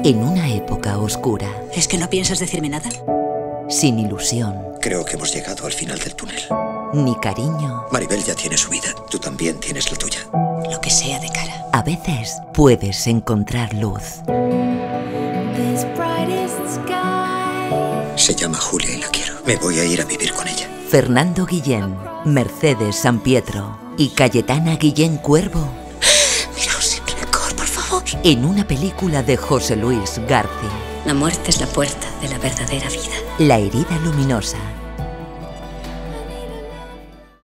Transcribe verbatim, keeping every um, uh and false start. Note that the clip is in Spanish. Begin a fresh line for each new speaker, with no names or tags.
En una época oscura.
¿Es que no piensas decirme nada?
Sin ilusión.
Creo que hemos llegado al final del túnel.
Ni cariño.
Maribel ya tiene su vida. Tú también tienes la tuya.
Lo que sea de cara.
A veces puedes encontrar luz.
Se llama Julia y la quiero. Me voy a ir a vivir con ella.
Fernando Guillén, Mercedes Sampietro y Cayetana Guillén Cuervo.
Miraos siempre mejor, por favor.
En una película de José Luis García.
La muerte es la puerta de la verdadera vida.
La herida luminosa.